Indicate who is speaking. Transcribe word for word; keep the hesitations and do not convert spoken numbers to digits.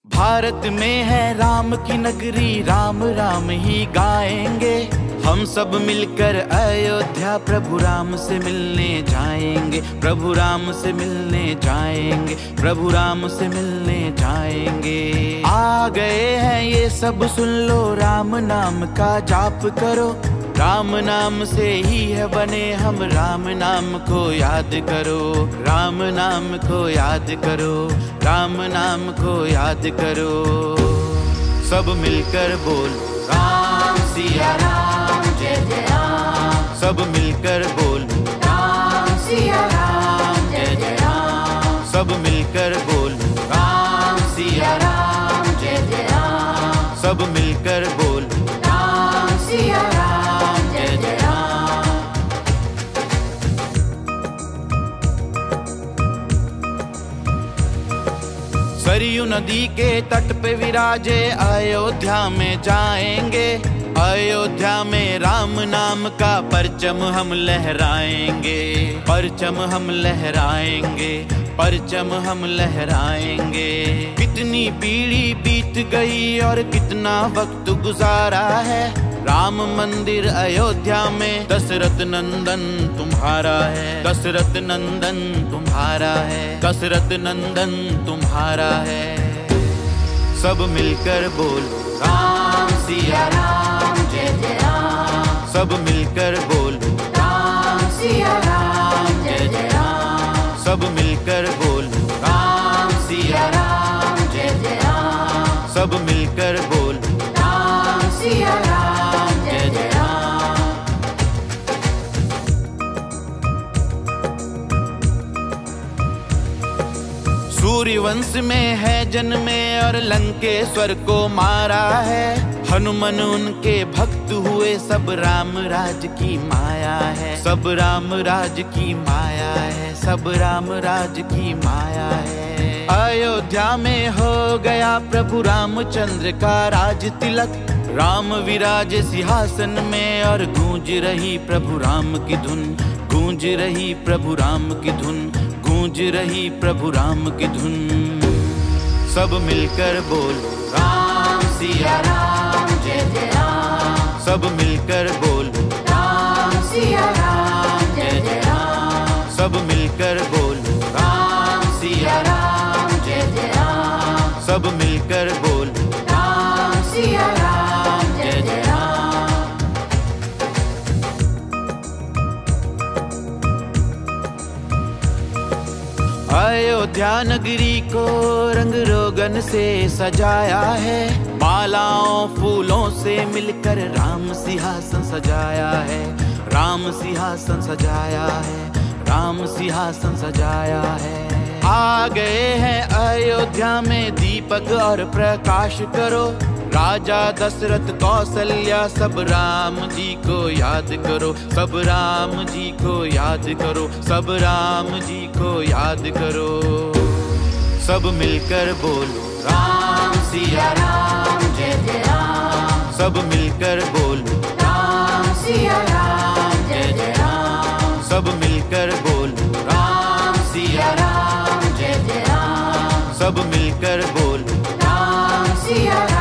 Speaker 1: भारत में है राम की नगरी, राम राम ही गाएंगे। हम सब मिलकर अयोध्या प्रभु राम से मिलने जाएंगे, प्रभु राम से मिलने जाएंगे, प्रभु राम से मिलने जाएंगे। आ गए हैं ये सब सुन लो, राम नाम का जाप करो। राम नाम से ही है बने हम, राम नाम को याद करो, राम नाम को याद करो, राम नाम को याद करो। सब मिलकर बोल राम सिया राम जय जय राम। सब मिलकर बोल राम सिया राम जय जय राम। सब मिलकर बोल राम सिया राम जय जय राम। सब मिलकर बोल राम सिया राम जय जय राम। सरयू नदी के तट पे विराजे, अयोध्या में जाएंगे। अयोध्या में राम नाम का परचम हम लहराएंगे, परचम हम लहराएंगे, परचम हम लहराएंगे। कितनी पीढ़ी बीत गई और कितना वक्त गुजारा है, राम मंदिर अयोध्या में दशरथ नंदन तुम्हारा है, दशरथ नंदन तुम्हारा है, दशरथ नंदन तुम्हारा है। सब मिलकर बोल राम सिया राम जय जय राम। सब मिलकर बोल राम सिया राम जय जय राम। सब मिलकर बोल राम सिया राम जय जय राम। सब मिलकर बोल राम सिया राम जय जय राम। सूर्यवंश में है जन्मे और लंकेश्वर को मारा है। हनुमान उनके भक्त हुए, सब राम राज की माया है, सब राम राज की माया है, सब राम राज की माया है। अयोध्या में हो गया प्रभु रामचंद्र का राज तिलक। राम विराज सिंहासन में और गूंज रही प्रभु राम की धुन, गूंज रही प्रभु राम की धुन, गूंज रही प्रभु राम की धुन। सब मिलकर बोल राम सिया राम जय जय राम। सब मिलकर बोल राम सिया राम जय जय राम। सब मिलकर बोल राम सिया राम जय जय राम। सब मिलकर बोल राम सिया राम जय जय राम। अयोध्या नगरी को रंग रोगन से सजाया है। मालाओं फूलों से मिलकर राम सिंहासन सजाया है, राम सिंहासन सजाया है, राम सिंहासन सजाया है। आ गए हैं अयोध्या में दीपक और प्रकाश करो। राजा दशरथ कौशल्या सब राम जी को याद करो, सब राम जी को याद करो, सब राम जी को याद करो। सब मिलकर बोलो राम सिया राम जय जय राम। सब मिलकर बोलो राम सिया राम जय जय राम। सब मिलकर बोलो राम सिया राम जय जय राम। सब मिलकर बोलो राम सिया